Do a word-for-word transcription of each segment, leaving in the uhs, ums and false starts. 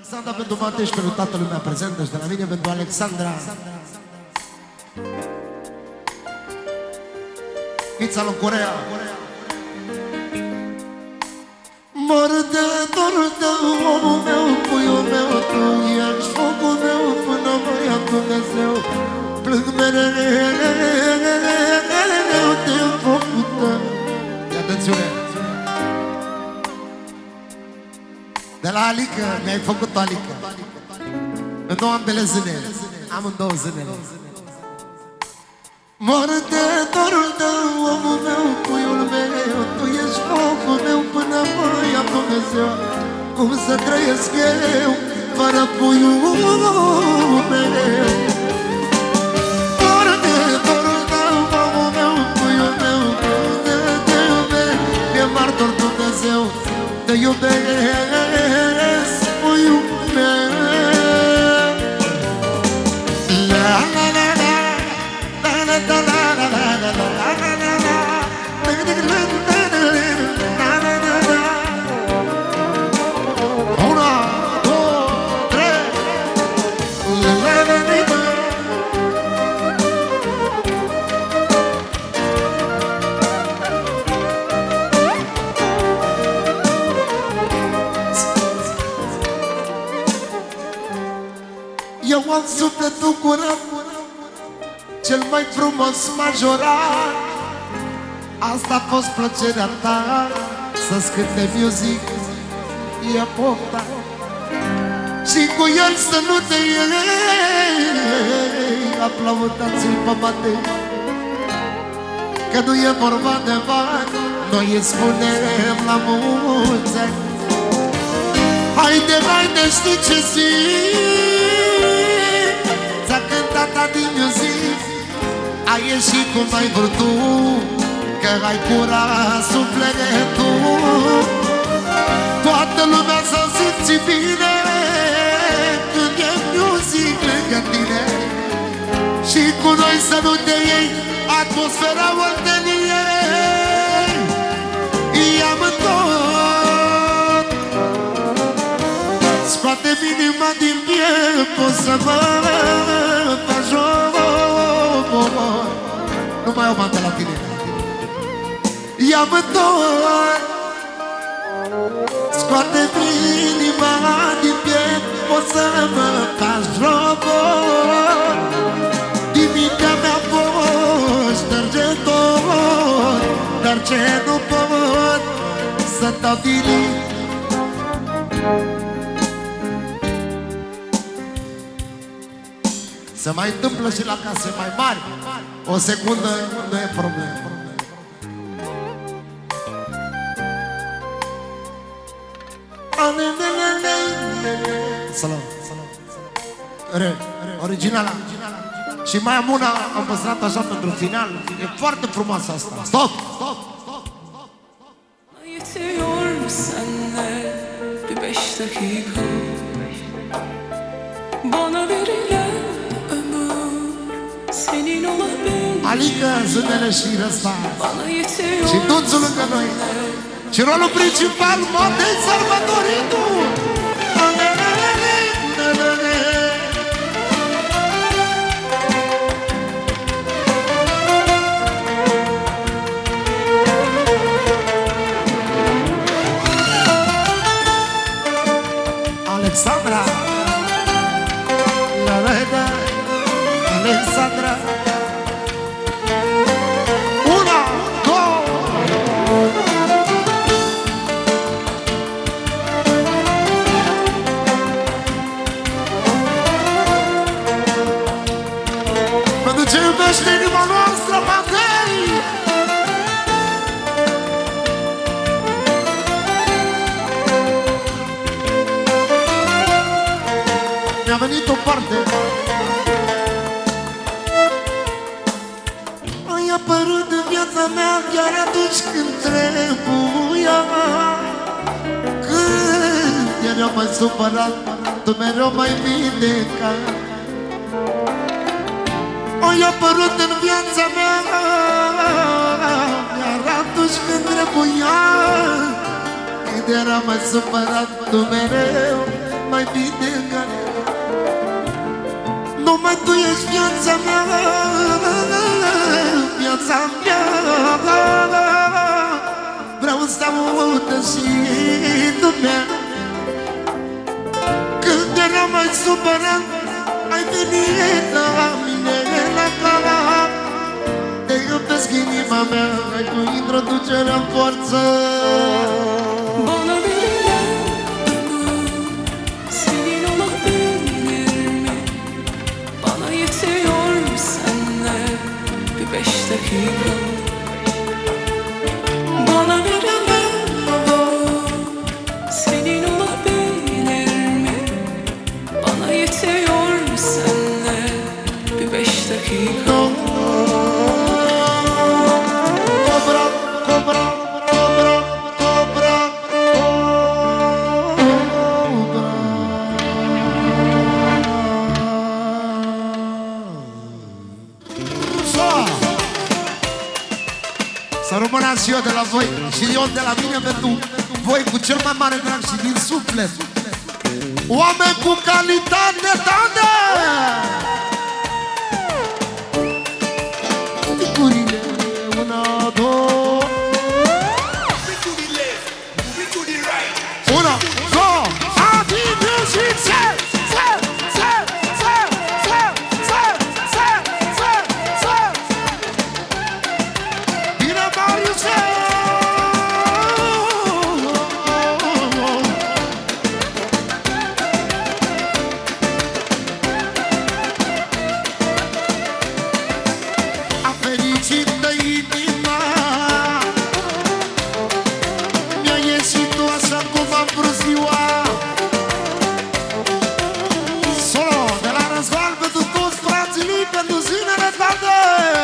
Alexandra pentru Matei și pentru toată lumea prezentă și de la mine pentru Alexandra. Pizza în Coreea. Mor de dor de omul meu, puiul meu, tu ești focul meu până mă ia Dumnezeu. Plâng mereu de focul tău. Ia atențiune! De la Alică, mi-ai făcut-o Alică. În două ambele zâne, amândouă zânele. Mor de dorul tău, omul meu, puiul meu, tu ești focul meu până mă ia Dumnezeu. Cum să trăiesc eu fără puiul meu? Mor de dorul tău, omul meu, puiul meu, de te iubesc, e martor Dumnezeu. Te iubesc, puiul meu. La la la la, la la la la la la la la la la. Una, două, trei. La la la la. Eu am sufletul curat, cel mai frumos majorat. Asta a fost plăcerea ta, să-ți cânte music, e pofta. Și cu el să nu te iei, aplaudați-l pe Matei, că nu e vorba de bani, noi îi spunem la mulți ani. Haide, haide, știi ce zic, ți-a cântat tati music, ai ieșit cum ai vrut tu, că ai curat sufletul. Toată lumea s-a simțit bine când e music lângă tine. Și cu noi să nu te iei atmosfera olteniei. I-am tot, scoate-mi inima din piept, poți să mă faci joc. Nu mai au mante la tine. Ia-mă tot, scoate-mi inima din piept, poți să mă faci robot. Din mintea mea poți șterge tot, dar ce nu pot să dau din limb. Se mai întâmplă și la case mai mari. O secundă nu e problemă. Salam. Re, originala. Și mai am una, am păstrat așa pentru final. E foarte frumoasă asta. Stop! Stop! Yetiyor senle bir beş dakika, bana verilen ömür senin olabilir. Alică, zânele și Răzvan. Bana yetiyor și Duțul lângă noi. Și rolul principal, Matei Salvatoritu. Alexandra, la la la, Alexandra. Una, două. Pentru ce iubește inima noastră, Matei. Mi-a venit o parte. Ai apărut în viața mea chiar atunci când trebuia. Când eram mai supărat, tu mereu mai vindecat. Ai apărut în viața mea chiar atunci când trebuia. Când eram mai supărat, tu mereu mai bine ca numai tu ești viața mea, viața mea. Vreau să audă și lumea. Când eram mai supărat, ai venit la mine la cap. Te iubesc inima mea, ai cu introducerea în forță. Bana verilen ömür senin olabilir mi? Bana yetiyor senle bir beş dakika. Bana verilen ömür senin olabilir mi? Bana yetiyor senle bir beş dakika. Cobra, cobra, cobra, cobra, cobra. Să rămână și eu de la voi și eu de la mine pentru voi cu cel mai mare drag și din suflet. Oameni cu calitate, tande! Figurile, una, două. Una, două, adi, music, se, se, se, se, se, se, se, se, se. Bine, Mariuse! A fericită inima mi-a ieșit tu așa cum am vrut ziua. Solo de la Răzvan pentru toți frații lui, pentru zilele toate.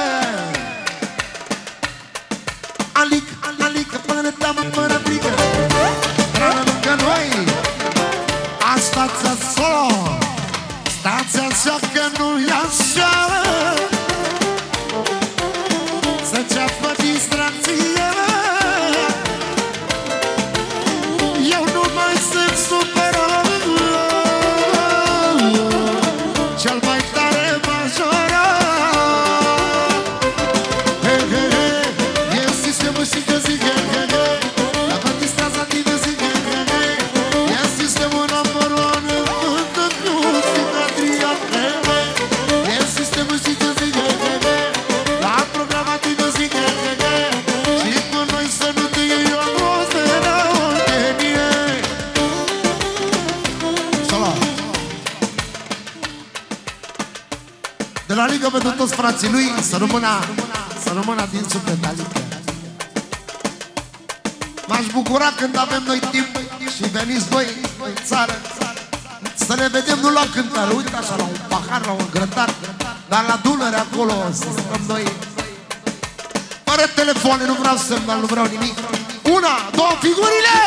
Alic, alic, până teamă, până frică, rană lângă noi. Asta-ți solo, stați așa că nu-i așa. Să ceapă distracție. Eu nu mai sunt supărat. Cel mai tare majora. He, he, he. E sistemul și că zic he, he, he. Dacă distrează tine zic he, he, he. E sistemul number one. Nu zic Adrian, he, he. E sistemul și că zic he, he, he. La programativ zic he, he, he. Și cu noi să nu te iei o roze la ordenie. Salam! De la Liga pentru toți frații lui, să rămână, să rămână din suflet Alică. M-aș bucura când avem noi timp și veniți voi în țară să ne vedem nu la cântare, uite așa la un pahar, la un grătar, dar la Dunăre acolo să stăm noi. Fără telefoane, nu vreau semnal, nu vreau nimic. Una, două, figurile!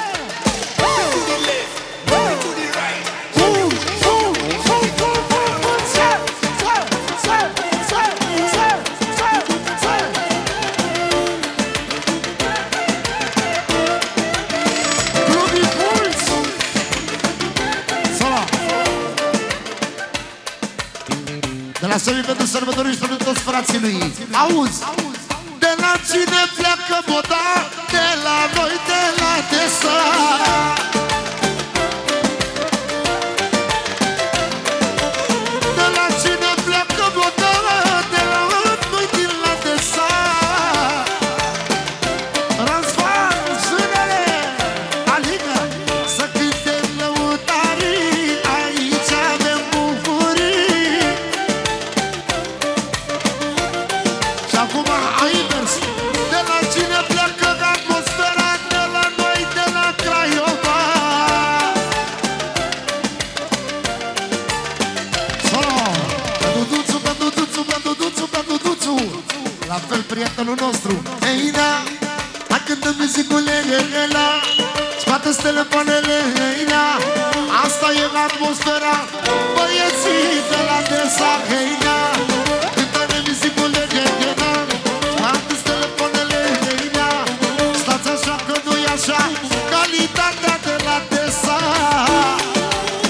De la Sării pentru sărbători și pentru toți frații lui. Auzi! De la cine pleacă moda? De la noi, de la Desa. De la cine pleacă moda? De la noi, de la Desa. Răzvan, zânele, Alică, să cântem lăutarii, aici avem bucurii. Și acum ai invers. De la cine pleacă atmosfera? De la noi, de la Craiova. Solo! Pentru Duțu, pentru Duțu, pentru Duțu, pentru Duțu. La fel prietenul nostru. Ei, da, hai cântăm muzicule, ela. Scoate-ți telefoanele, ei, da. Asta e atmosfera. Băieții de la Desa, ei, da. Cântăm muzicule, ela. Scoate-ți telefoanele, ei, da. Stați așa că nu-i așa. Calitatea de la Desa.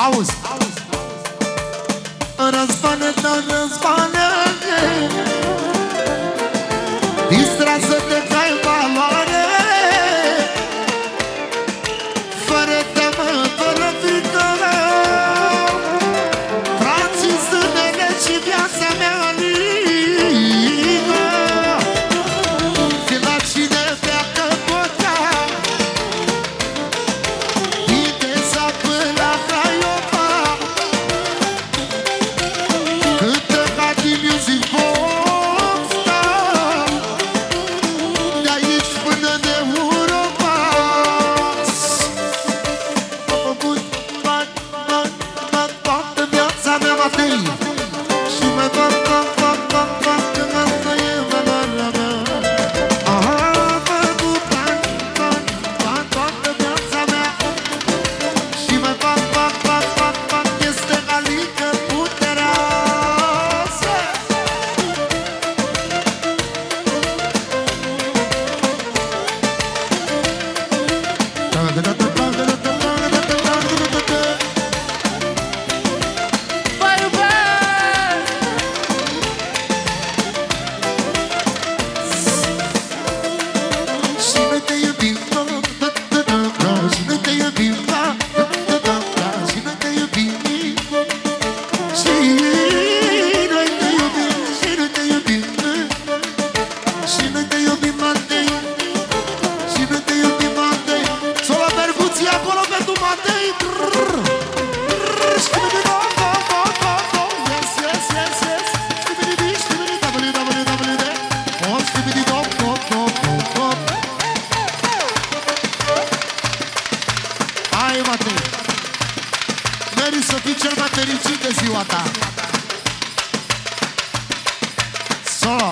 Auzi. Răzbane, da, răzbane, distrează-te că ai valoare, fără teamă, fără frică. Frații, zânele și viața mea alină. De la cine pleacă bota, Viteza până la Craiova, cântă ca din music box, de aici până în Europa. Am făcut bani, bani, bani, toată viața mea, Matei, și mai fac, fac, fac, fac, fac, că asta e valoarea mea. Aha, am făcut bani, bani, bani, toată viața mea, și mai fac, fac, fac, fac, fac, este alică puterea. Și noi te iubim, da, da, da, da, da, și noi te iubim, da, da, da, da, da, și noi te iubim, și noi te iubim, și noi te iubim, și noi te iubim, Matei, și noi te iubim, Matei. S-o la percuție acolo pentru Matei. Hai, Matei, meriți să fii cel mai fericit de ziua ta. Solo.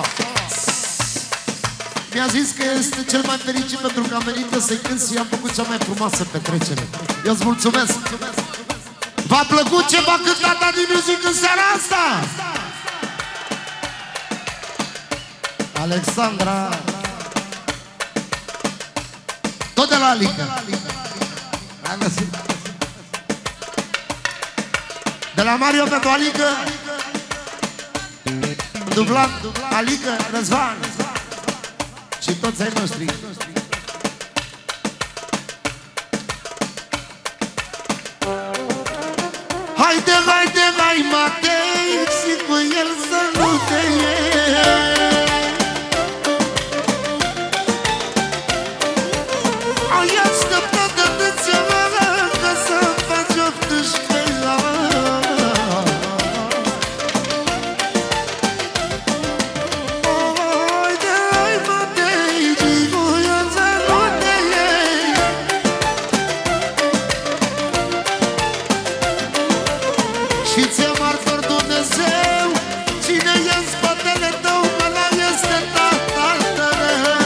Mi-a zis că este cel mai fericit pentru că am venit să-i cânt și am făcut cea mai frumoasă petrecere. Eu îți mulțumesc. V-a plăcut ce v-a cântat Adi Music în seara asta? Alexandra, tot de la Alică. Am găsit. De la Mario pentru Alică, dublat Alică, Răzvan și toți ai noștri. Haide, haide, hai, Matei, și cu el să nu te iei. Ai așteptat atâția ani ca să faci optsprezece ani. Haide, hai, Matei, și cu el să nu te iei. Și ți-e martor Dumnezeu, cine e în spatele tău, că ăla este tatăl tău.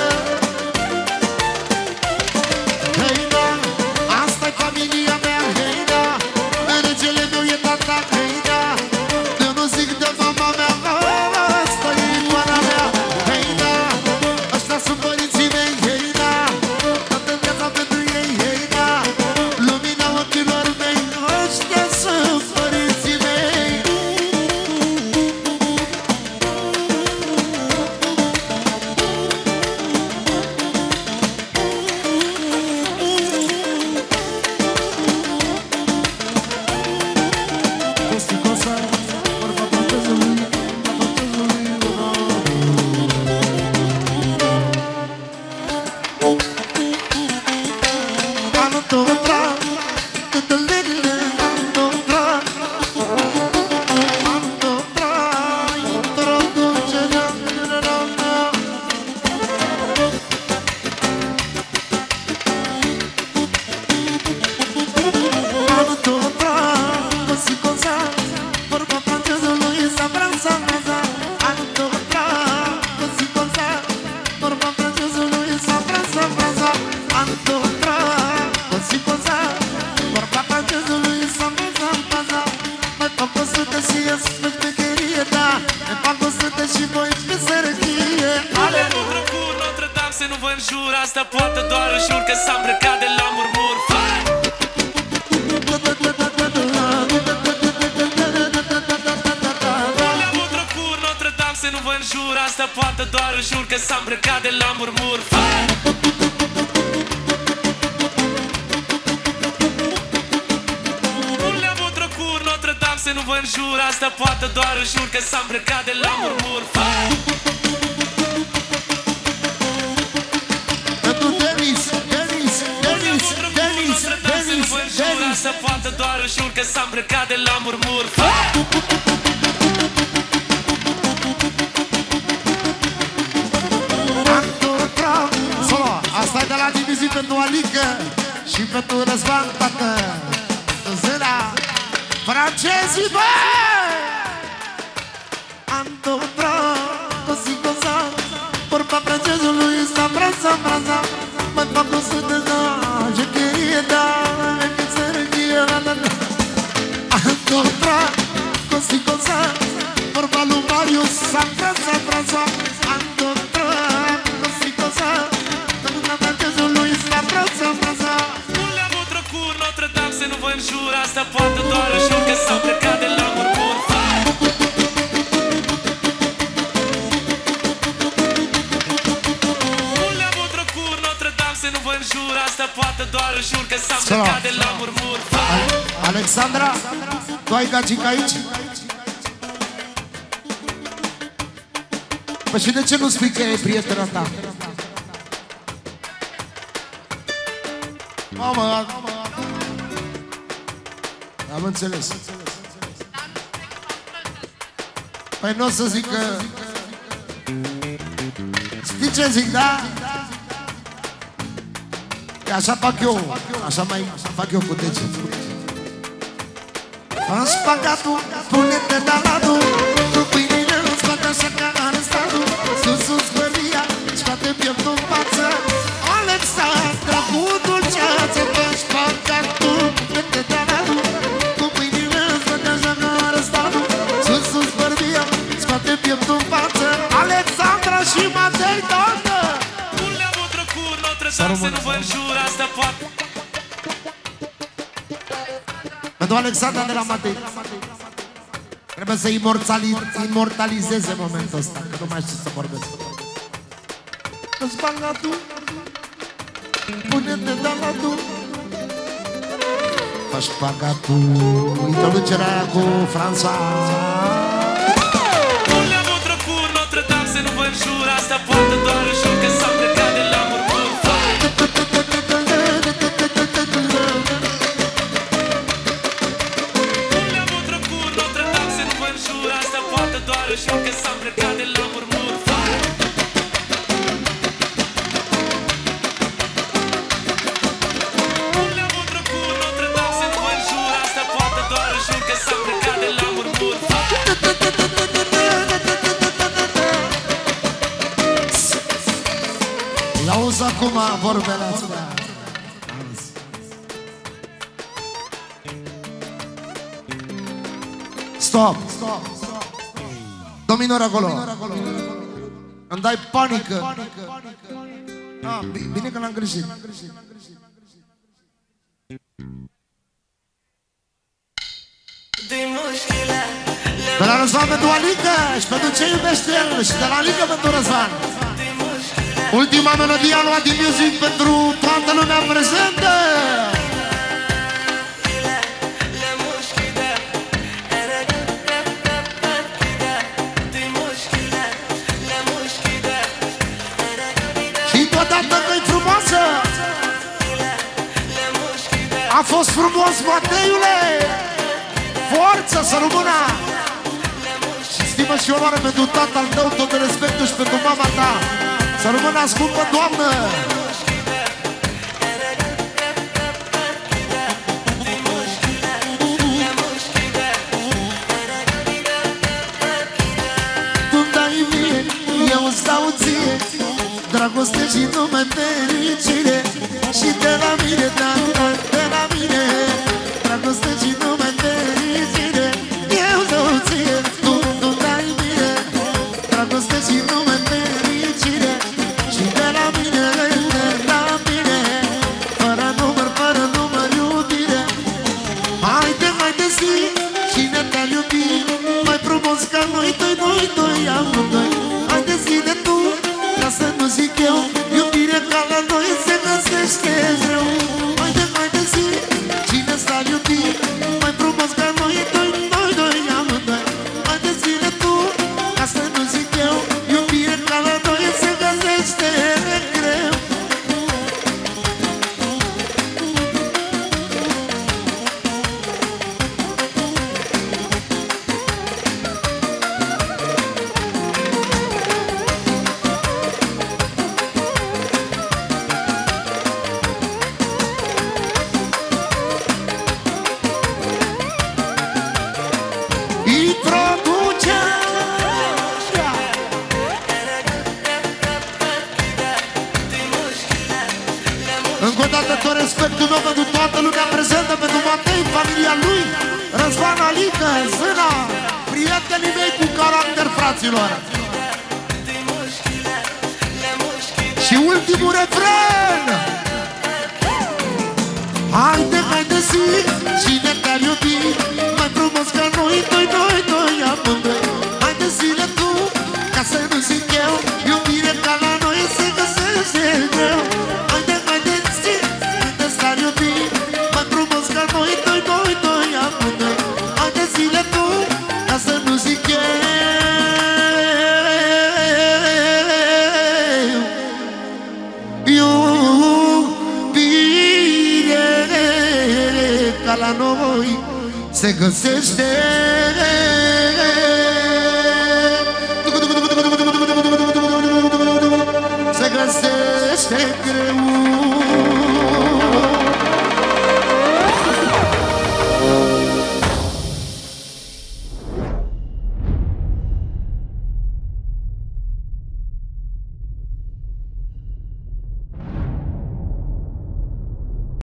Hei, da, asta-i familia mea, hei, da, regele meu e tata, hei, da, eu nu zic de mama mea, asta-i icoana mea, hei, da, ăștia sunt părinții mei, hei, da, toată viața pentru ei, hei, da, lumina ochilor mei, ăștia sunt părinții mei. Costi cosa, vorba botezului, botezului, anul tău drag, tătălele, anul tău drag, anul tău drag, dragul ce ne-am generat. Anul tău drag, cosi cosa, vorba francezului, sa Franța mea. Anul tău drag, cosi cosa, vorba francezului, sa Franța mea. Anul tău drag, cosi cosa, vorba francezului, sa Franța mea. Mai fac o sută și ies pe șmecherie, da, mai fac o sută și voi pe sărăchie. Ale nu procur Notre-Dame să nu vă înjur, asta poate doar în jur că s-a îmbrăcat de la murmur. Fai! Da, da, da, da, da, da. vă înjur, asta poate doar în jur, că s-a îmbrăcat de la murmur. Nu le-am avut trăcuri, Notre Dame să nu vă înjur, asta poate doar în jur, că s-a îmbrăcat de la murmur. Să poată doar în jur, că s-a îmbrăcat de la murmur. Solo, asta e de la divizii pentru Alică și pentru Răzvan, tată. Zâna francezii, bă! Antotra, cosi cosa, vorba francezului sta braza, braza. Mai fac o sută de ani, je queria dar. Antotra, cosi cosa, vorba lui Marius, sa braza, braza. Antotra, cosi cosa, vorba francezului sta braza, braza. Nu le-am avut trăcuri, Notre Dame să nu vă înjur, asta poate doar în jur, că s-a plecat de la murmur. Nu le-am avut trăcuri, Notre Dame să nu vă înjur, asta poate doar în jur, că s-a plecat de la murmur. Alexandra, tu ai gagica aici? Păi și de ce nu spui că e prietena ta? Mamă, am înțeles. Păi nu o să zic că... Știi ce zic, da? Că așa fac eu, așa mai fac eu cu degetul. În spagatul, pune-te de lado, cu pâinile în spate așa ca arestatul. Sus, sus, băria, scoate pieptul în față. Alexandra, cu dulceață, pe spagatul, pune-te de lado, cu pâinile în spate așa ca arestatul. Sus, sus, băria, scoate pieptul în față. Alexandra și Matei, doamnă! Nu le-am avut trăcuri, Notre Dame să nu vă înjur, asta poate. Pentru Alexandra de la Matei. Trebuie să imortalizeze momentul ăsta, că nu mai știu să vorbesc. Îți bagatul, pune-te de la tu. Faci pagatul, introducerea aia cu François. Nu le-am avut trăcuri, Notre Dame să nu vă înjur, asta poate doar în jur, că s-a plecat de la murmur. Și că s-a plecat de la murmur. Nu le-am avut trăcuri, Notre Dame să nu vă înjur, asta poate doar în jur, că s-a plecat de la murmur. I-auzi acum vorbele astea. Stop! Stop! Dominor acolo. Îmi dai panică. Ah, bine că l-am greșit. De la Răzvan pentru Alică și pentru ce iubește el, și de la Alică pentru Răzvan. Ultima melodie a luat din music pentru toată lumea prezentă. A fost frumos, Mateiule! Forță, să rămână! Și stimă și onoare pentru tatăl tău, tot respectul și pentru mama ta. Să rămână, scumpă Doamnă! Tu-mi dai mie, eu îți dau ție dragoste și nume fericire. Și de la mine, da, da, de la mine dragoste și nume fericire. Eu dau ție, tu, tu dai mie dragoste și nume fericire. Și de la mine, de la mine fără număr, fără număr iubire. Haide, haide zi, cine te-a iubit mai frumos ca noi doi, noi doi amândoi. Încă o dată tot respectul meu pentru toată lumea prezentă, pentru Matei, familia lui, Răzvan, Alică, Zâna, prietenii mei cu caracter, fraților. Și ultimul refren. Haide, haide zi, cine te-ar iubi mai frumos ca noi, doi, doi, doi, amândoi. Haide zile tu, ca să nu zic eu, iubire ca la noi se găsește greu. Haide, haide zi, cine te-ar iubi mai frumos ca noi, doi, doi, doi, amândoi. Haide zile tu, ca să nu zic eu, iubire ca la noi se găsește